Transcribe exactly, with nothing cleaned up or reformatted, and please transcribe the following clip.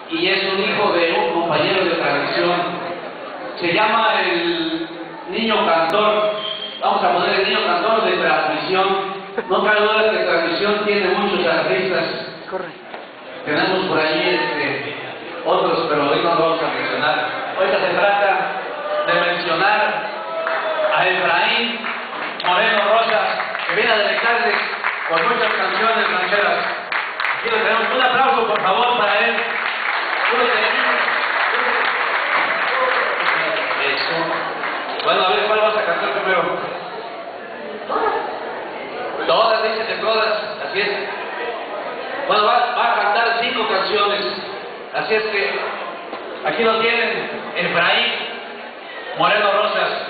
y es un hijo de un compañero de tradición. Se llama el Niño Cantor. Vamos a poner el Niño Cantor de transmisión. No cabe duda que transmisión tiene muchos artistas. Correcto. Tenemos por ahí este, otros, pero hoy no los vamos a mencionar. Ahorita se trata de mencionar a Efraín Moreno Rosas, que viene a deleitarles con muchas canciones rancheras. Aquí lo tenemos. Un aplauso, por favor, para él. Eso. Bueno, a ver, ¿cuál vas a cantar primero? Todas, dicen que todas, así es. Bueno, va, va a cantar cinco canciones, así es que aquí lo tienen, Efraín Moreno Rosas.